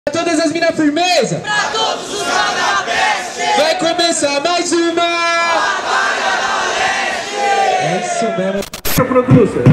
Pra todas as minas firmeza, pra todos os canabestes, vai começar mais uma Batalha da Leste. É isso mesmo. Producer.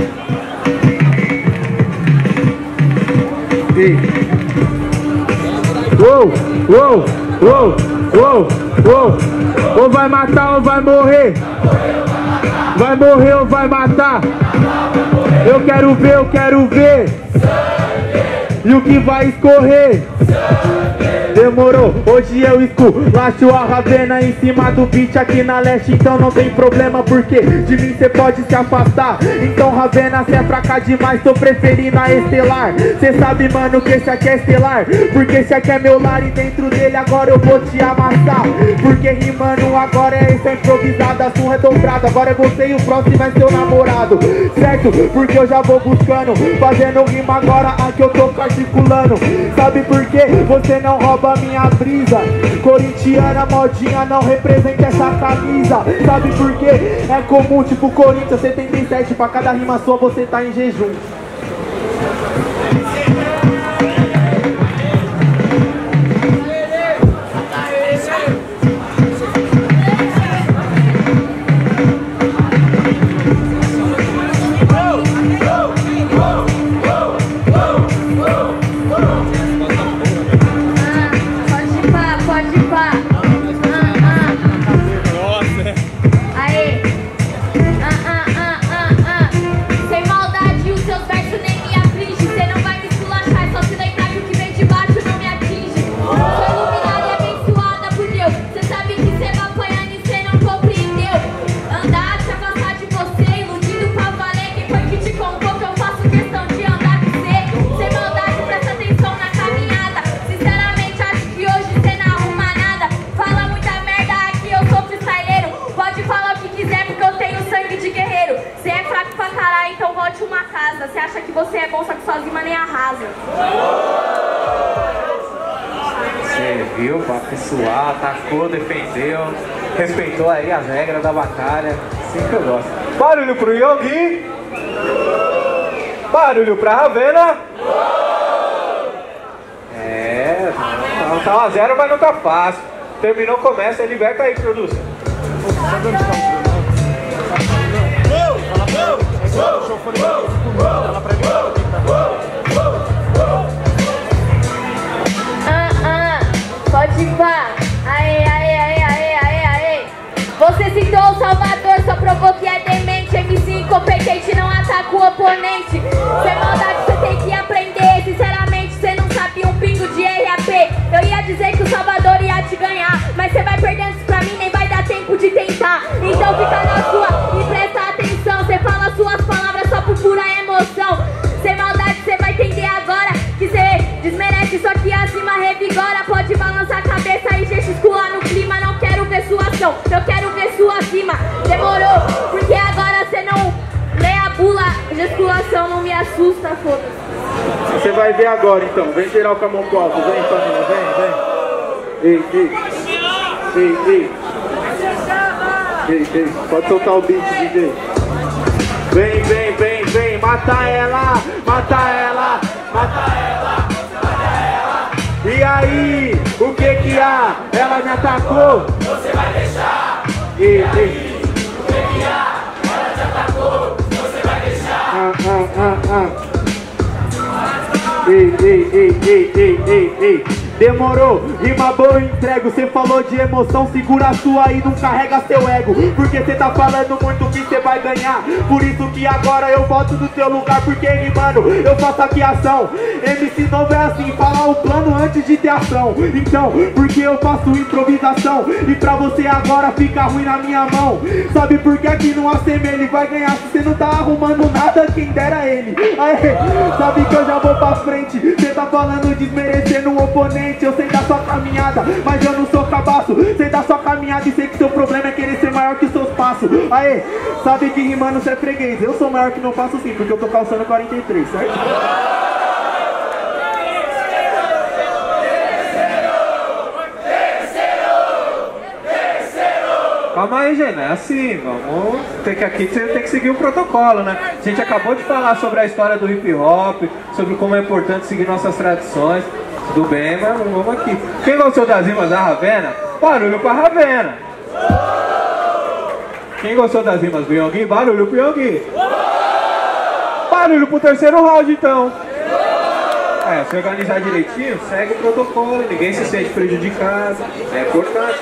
Uou, uou, uou, uou, uou. Ou vai matar ou vai morrer. Vai morrer ou vai matar. Eu quero ver, eu quero ver. E o que vai escorrer? Demorou, hoje eu esculacho a Ravena em cima do beat aqui na Leste. Então não tem problema porque de mim cê pode se afastar. Então Ravena, cê é fraca demais, tô preferindo a Estelar. Cê sabe mano que esse aqui é Estelar, porque esse aqui é meu lar e dentro dele agora eu vou te amassar. Porque rimando agora é isso, é improvisado, assunto redobrado. Agora é você e o próximo é seu namorado, certo? Porque eu já vou buscando, fazendo rima agora aqui eu tô articulando. Sabe por quê? Você não rouba minha brisa. Corintiana modinha não representa essa camisa. Sabe por quê? É comum, tipo Corinthians 77, pra cada rima sua você tá em jejum. Você acha que você é bom, só que sua rima nem arrasa. Você viu, pra pessoal, atacou, defendeu, respeitou aí as regras da batalha. Assim que eu gosto. Barulho pro Yogi. Barulho pra Ravena. É, tá 1-0, mas não tá fácil. Terminou, começa, liberta aí, produção. Pode ir pá. Aê. Você citou o Salvador, só provou que é demente. MC incompetente não ataca o oponente. Sem maldade você tem que aprender. Sinceramente você não sabe um pingo de RAP. Eu ia dizer que o Salvador ia te ganhar, mas você vai perdendo isso pra mim, nem vai dar tempo de tentar. Então fica na sua e presta atenção. Você fala suas palavras só por pura emoção. Sem maldade você vai entender agora que você desmerece, só que acima revigora. Pode balançar a cabeça e gesticular no clima. Não quero ver sua ação, eu quero ver sua rima. Demorou, porque agora você não lê a bula. Gesticulação não me assusta, foda-se. Você vai ver agora então, vem geral com a mão pro alto, vem família, vem. Ei, pode soltar o beat, DJ. Vem, mata ela. E aí, o que há? Ela me atacou. Você vai deixar. Ei. O que há? Ela te atacou. Você vai deixar. Ei. Demorou, rima boa eu entrego. Cê falou de emoção, segura a sua e não carrega seu ego. Porque cê tá falando muito que cê vai ganhar. Por isso que agora eu volto do seu lugar. Porque rimando, eu faço aqui ação. MC novo é assim, falar o plano antes de ter ação. Então, porque eu faço improvisação. E pra você agora fica ruim na minha mão. Sabe por que aqui não assemelha? Ele vai ganhar se cê não tá arrumando nada, quem dera ele. Aê, sabe que eu já vou pra frente. Cê tá falando desmerecendo um oponente. Eu sei da sua caminhada, mas eu não sou cabaço. Sei da sua caminhada e sei que seu problema é querer ser maior que os seus passos. Aê, sabe que rimando cê é freguês. Eu sou maior que meu passo sim, porque eu tô calçando 43, certo? Calma aí, gente, não é assim, vamos ter que aqui você tem que seguir o protocolo, né? A gente acabou de falar sobre a história do hip hop, sobre como é importante seguir nossas tradições. Tudo bem, mas vamos aqui. Quem gostou das rimas da Ravena? Barulho pra Ravena. Quem gostou das rimas do Yongui? Barulho pro Yongui. Barulho pro terceiro round, então. Se organizar direitinho, segue o protocolo, ninguém se sente prejudicado. É importante.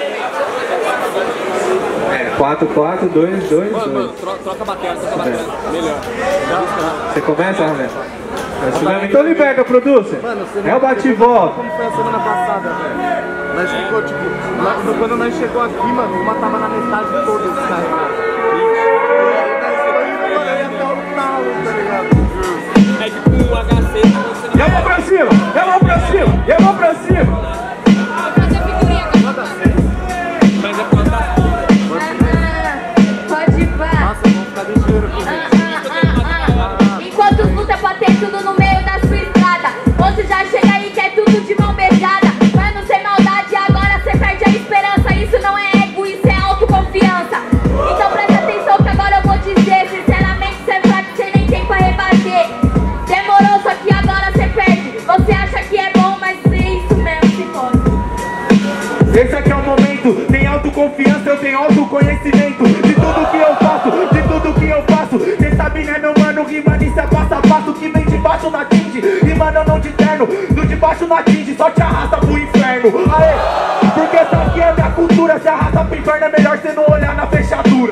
4, 4, 2, 2, 2. Mano, troca a bateria, melhor. Você começa, Ravena? Então liberta, producer. Mano, você é o bate-volta. Como foi a semana passada, velho? Nós ficou tipo, quando nós chegou aqui, mano, uma tava na metade de todos os caras. É tipo um HC que você não... E a mão pra cima, e a mão pra cima, e a mão pra cima. Mas é plantar tudo. Pode ir, pá. Nossa, vamos ficar ligeiro aqui. Enquanto luta pra ter tudo no meio da sua estrada, você já chega aí que é tudo de mão beijada. Mano, sem maldade, agora você perde a esperança. Isso não é ego, isso é autoconfiança. Então presta atenção que agora eu vou dizer. Sinceramente, você é fraco, você nem tem pra rebater. Demorou, só que agora você perde. Você acha que é bom, mas é isso mesmo, se pode. Esse aqui é o momento, tem autoconfiança, eu tenho autoconhecimento. De tudo que eu faço, de tudo que eu faço. Cê sabe, né, meu mano, rimando isso é passo a passo. Que vem de baixo não atinge, rimando não de terno. Do de baixo não atinge, só te arrasta pro inferno. Aê, porque essa aqui é minha cultura. Se arrasta pro inferno é melhor cê não olhar na fechadura.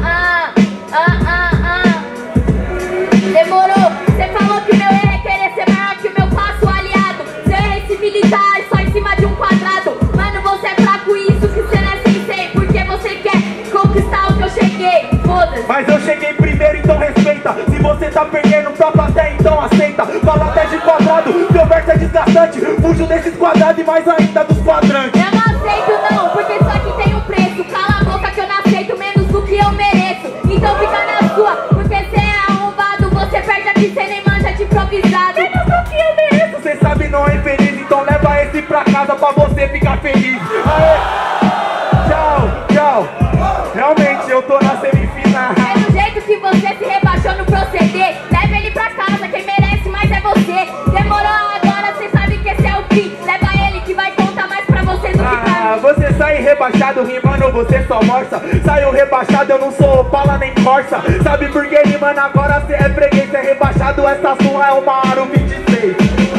Demorou, você falou que meu erro é querer ser maior que o meu passo aliado. Seu erro é se militar só em cima de um quadrado. Mano, você é fraco, isso que você não é sensei. Porque você quer conquistar o que eu cheguei, foda-se. Mas eu cheguei primeiro, então respeita. Se você tá perdendo pra plateia, então aceita. Fala até de quadrado, seu verso é desgastante. Fujo desses quadrados e mais ainda dos quadrantes. Eu não aceito não, porque isso aqui tem um preço. Cala a boca que eu não aceito menos do que eu mereço. Então fica na sua, porque cê é arrombado. Você perde aqui, cê nem manja de improvisado. Menos do que eu mereço. Cê sabe não é infeliz, então leva esse pra casa pra você ficar feliz. Aê! Tchau, tchau. Realmente eu tô na semifinal. É do jeito que você se rebaixou no proceder. Leva ele pra casa, quem merece mais é você. Demorou agora, cê sabe que esse é o fim. Leva ele que vai contar mais pra você do que pra mim. Você sai rebaixado, rimando, você só morsa. Saiu rebaixado, eu não sou Opala nem Corsa. Sabe por que rimando agora cê é freguês, cê é rebaixado. Essa sua é uma Aro 26.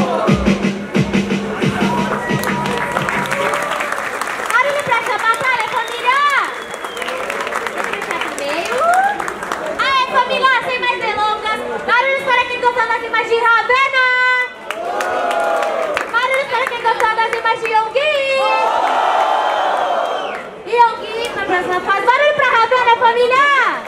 Barulho pra essa batalha, família! Aê, família, sem mais delongas. Barulho para quem gostou das imagens de Ravena. Barulho para quem gostou das imagens de Yongui. Yongui na próxima fase. Barulho pra Ravena, família!